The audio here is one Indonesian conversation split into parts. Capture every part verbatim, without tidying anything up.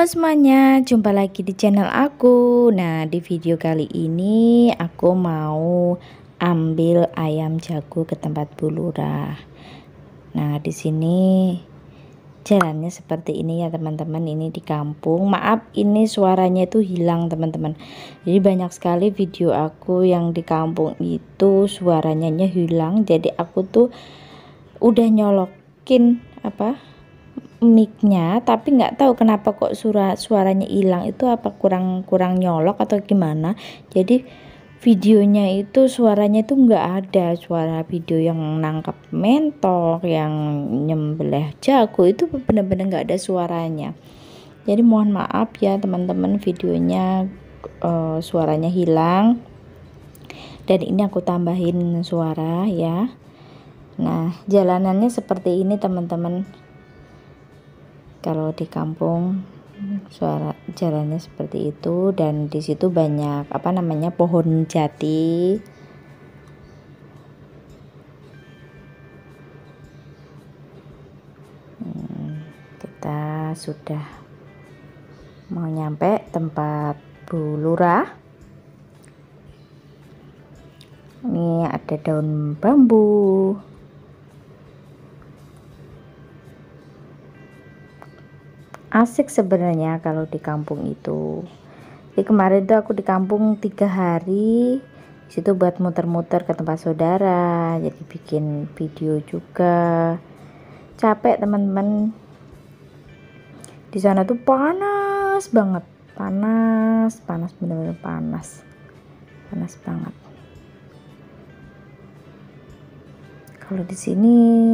semuanya, jumpa lagi di channel aku. Nah, di video kali ini aku mau ambil ayam jago ke tempat Bu Lurah. Nah, di sini jalannya seperti ini ya teman-teman. Ini di kampung. Maaf, ini suaranya itu hilang teman-teman. Jadi banyak sekali video aku yang di kampung itu suaranya hilang. Jadi aku tuh udah nyolokin apa? Mic-nya, tapi nggak tahu kenapa kok suara suaranya hilang. Itu apa kurang kurang nyolok atau gimana. Jadi videonya itu suaranya itu nggak ada, suara video yang nangkap mentok, yang nyembelih jago itu benar-benar nggak ada suaranya. Jadi mohon maaf ya teman-teman, videonya uh, suaranya hilang, dan ini aku tambahin suara ya. Nah, jalanannya seperti ini teman-teman. Kalau di kampung suara jalannya seperti itu, dan di situ banyak apa namanya pohon jati. Hmm, kita sudah mau nyampe tempat Bu Lurah. Ini ada daun bambu. Asik sebenarnya kalau di kampung itu. Jadi kemarin tuh aku di kampung tiga hari, situ buat muter-muter ke tempat saudara, jadi bikin video juga. Capek teman-teman. Di sana tuh panas banget, panas, panas bener-bener panas, panas banget. Kalau di sini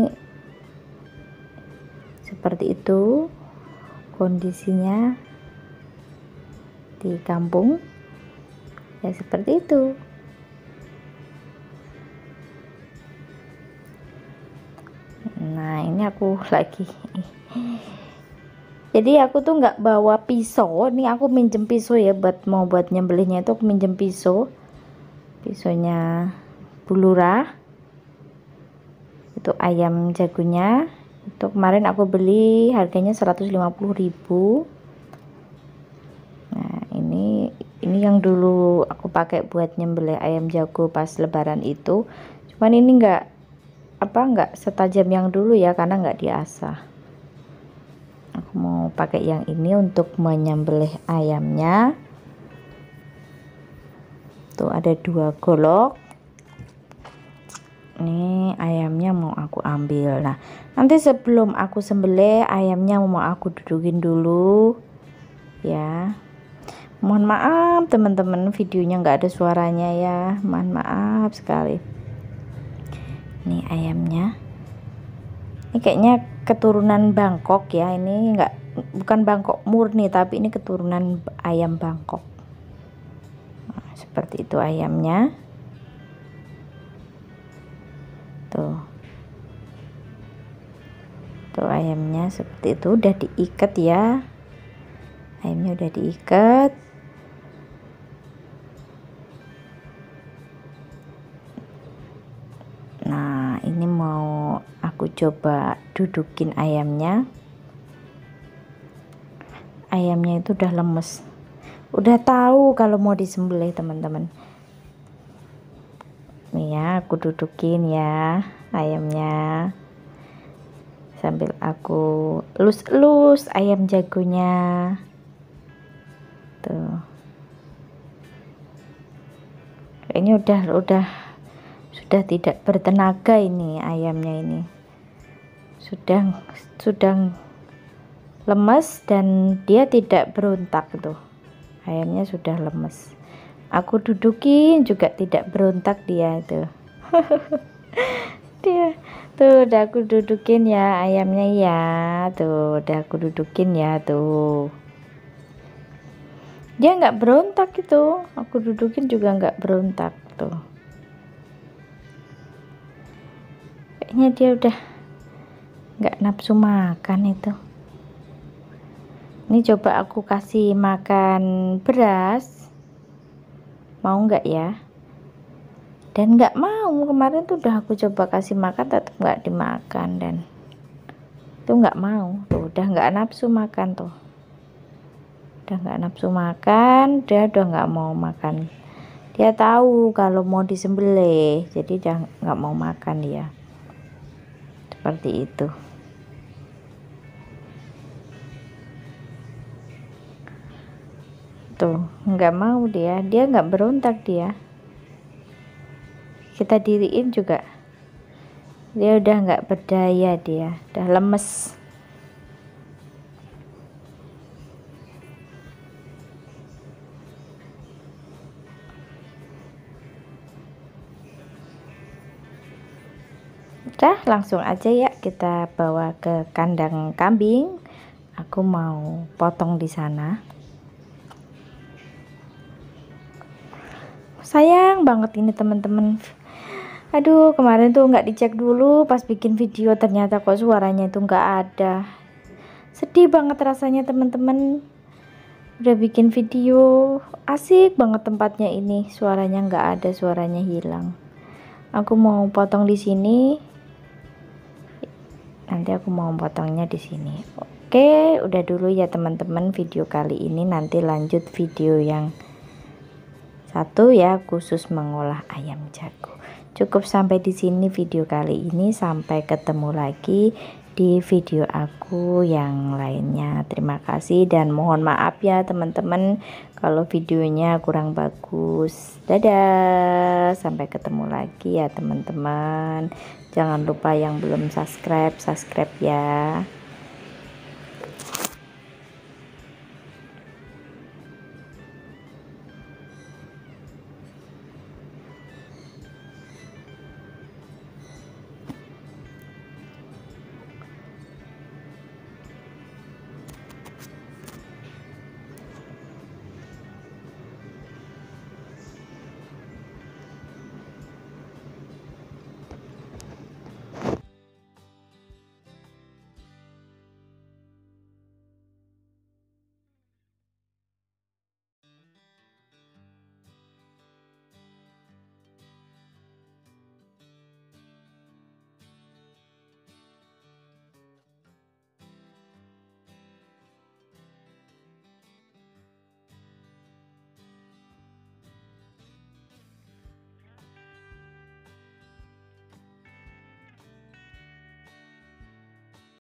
seperti itu kondisinya di kampung ya, seperti itu. Nah, ini aku lagi jadi aku tuh nggak bawa pisau. Ini aku minjem pisau ya, buat mau buat nyembelihnya itu aku minjem pisau, pisaunya Bu Lurah. Itu ayam jagonya itu kemarin aku beli harganya seratus lima puluh ribu. Nah, ini ini yang dulu aku pakai buat nyembelih ayam jago pas lebaran itu. Cuman ini enggak apa enggak setajam yang dulu ya, karena enggak diasah. Aku mau pakai yang ini untuk menyembelih ayamnya. Tuh ada dua golok. Ini ayamnya mau aku ambil. Nah, nanti sebelum aku sembelih ayamnya mau aku dudukin dulu ya. Mohon maaf teman-teman, videonya nggak ada suaranya ya, mohon maaf sekali. Ini ayamnya, ini kayaknya keturunan Bangkok ya. Ini nggak bukan Bangkok murni, tapi ini keturunan ayam Bangkok. Nah, seperti itu ayamnya. Tuh. Tuh ayamnya seperti itu, udah diikat ya. Ayamnya udah diikat. Nah, ini mau aku coba dudukin ayamnya. Ayamnya itu udah lemes. Udah tahu kalau mau disembelih teman-teman. Nih ya, aku dudukin ya ayamnya, sambil aku elus-elus ayam jagonya. Tuh. Kayaknya udah udah sudah tidak bertenaga ini ayamnya ini. Sudah sudah lemes dan dia tidak berontak tuh. Ayamnya sudah lemes. Aku dudukin juga tidak berontak dia itu. Dia tuh udah aku dudukin ya ayamnya ya. Tuh udah aku dudukin ya tuh. Dia nggak berontak itu. Aku dudukin juga nggak berontak tuh. Kayaknya dia udah nggak nafsu makan itu. Ini coba aku kasih makan beras. Mau nggak ya? Dan nggak mau. Kemarin tuh udah aku coba kasih makan, tetap nggak dimakan, dan tuh nggak mau. Tuh udah nggak nafsu makan tuh. udah nggak nafsu makan, dia udah nggak mau makan. Dia tahu kalau mau disembelih, jadi dia nggak mau makan ya. Seperti itu. Tuh, nggak mau dia, dia nggak berontak dia. Kita diriin juga. Dia udah nggak berdaya, dia udah lemes. Udah, langsung aja ya kita bawa ke kandang kambing. Aku mau potong di sana. Sayang banget ini teman-teman. Aduh, kemarin tuh nggak dicek dulu pas bikin video, ternyata kok suaranya itu nggak ada. Sedih banget rasanya teman-teman. Udah bikin video asik banget tempatnya ini, suaranya nggak ada, suaranya hilang. Aku mau potong di sini. Nanti aku mau potongnya di sini. Oke, udah dulu ya teman-teman video kali ini. Nanti lanjut video yang satu ya, khusus mengolah ayam jago. Cukup sampai di sini video kali ini. Sampai ketemu lagi di video aku yang lainnya. Terima kasih dan mohon maaf ya teman-teman kalau videonya kurang bagus. Dadah, sampai ketemu lagi ya teman-teman. Jangan lupa yang belum subscribe, subscribe ya.